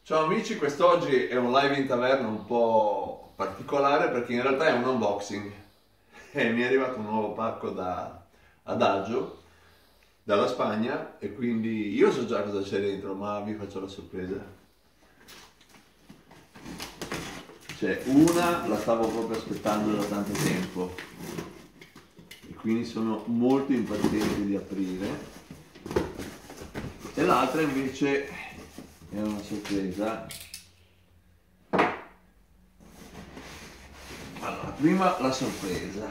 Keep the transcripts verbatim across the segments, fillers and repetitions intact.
Ciao amici, quest'oggi è un live in taverna un po' particolare perché in realtà è un unboxing e mi è arrivato un nuovo pacco da Adagio dalla Spagna e quindi io so già cosa c'è dentro, ma vi faccio la sorpresa. C'è una, la stavo proprio aspettando da tanto tempo e quindi sono molto impaziente di aprire, e l'altra invece è una sorpresa. Allora, prima la sorpresa.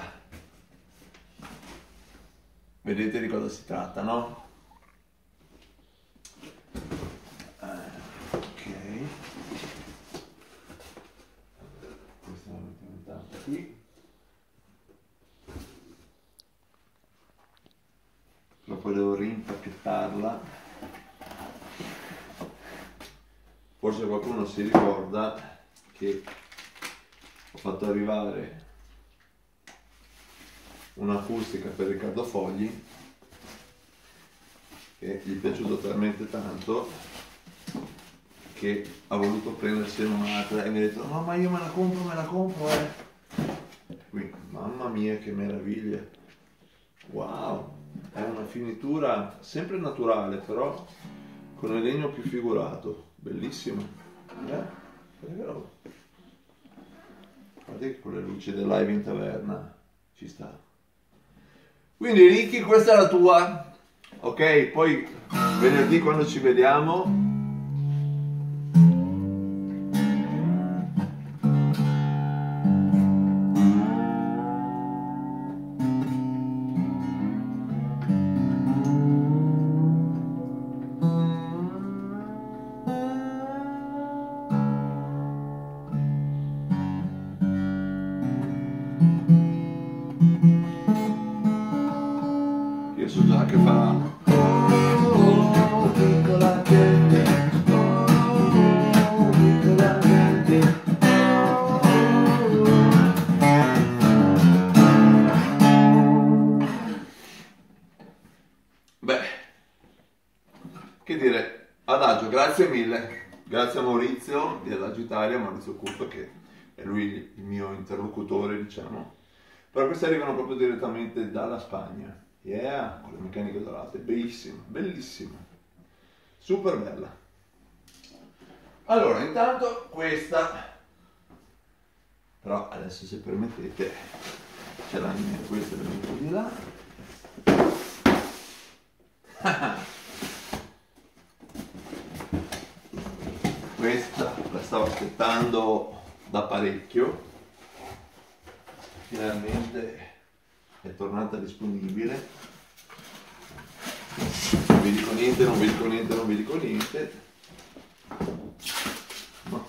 Vedete di cosa si tratta, no? Eh, ok. Questa la mettiamo intanto qui. Però poi devo rimpacchettarla. Forse qualcuno si ricorda che ho fatto arrivare un'acustica per Riccardo Fogli che gli è piaciuto talmente tanto che ha voluto prendersi un'altra e mi ha detto no, ma io me la compro, me la compro eh. Quindi, mamma mia che meraviglia, wow, è una finitura sempre naturale però con il legno più figurato, bellissimo, eh? È vero. Guardate che con le luci del live in taverna ci sta. Quindi Ricky, questa è la tua, ok? Poi venerdì quando ci vediamo io so già che fa oh, piccola gente, oh, piccola gente, beh, che dire, Adagio, grazie mille, grazie a Maurizio di Adagio Italia, Maurizio Curto, che è lui il mio interlocutore, diciamo, però queste arrivano proprio direttamente dalla Spagna. Yeah, con le meccaniche dorate, bellissima, bellissima, super bella. Allora, intanto questa, però adesso se permettete, ce l'ha in me, questa la metto di là. Questa la stavo aspettando da parecchio, finalmente è tornata disponibile. Non vi dico niente, non vi dico niente, non vi dico niente. No.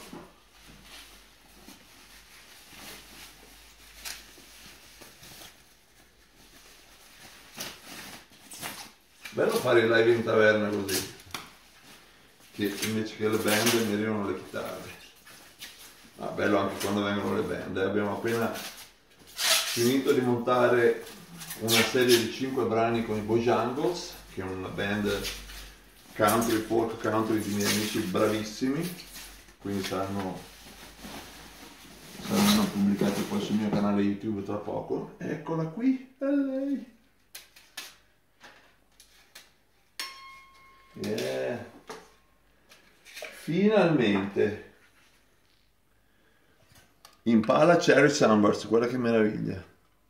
Bello fare il live in taverna così, che invece che le band mi arrivano le chitarre. Ma ah, bello anche quando vengono le band. Abbiamo appena finito di montare una serie di cinque brani con i Bojangles, che è una band country, folk country di miei amici bravissimi, quindi saranno, saranno pubblicati poi sul mio canale YouTube tra poco. Eccola qui, è lei. Yeah. Finalmente Impala Cherry Sunburst, guarda che meraviglia.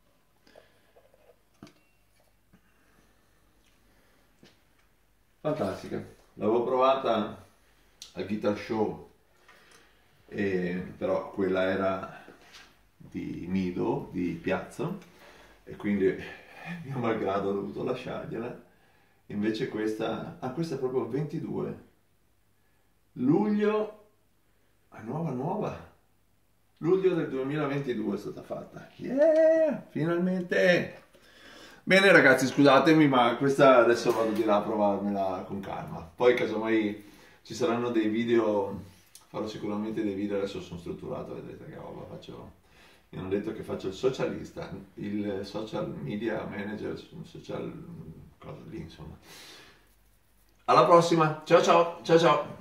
Fantastica, l'avevo provata al Guitar Show, e, però quella era di nido, di piazza, e quindi mio malgrado ho dovuto lasciargliela. Invece questa, ah, questa è proprio ventidue luglio, ah, nuova nuova, luglio del duemilaventidue è stata fatta. Yeah, finalmente! Bene ragazzi, scusatemi, ma questa adesso vado di là a provarmela con calma. Poi casomai ci saranno dei video, farò sicuramente dei video, adesso sono strutturato, vedrete che roba faccio. Mi hanno detto che faccio il socialista, il social media manager, social cosa lì insomma. Alla prossima, ciao ciao, ciao ciao!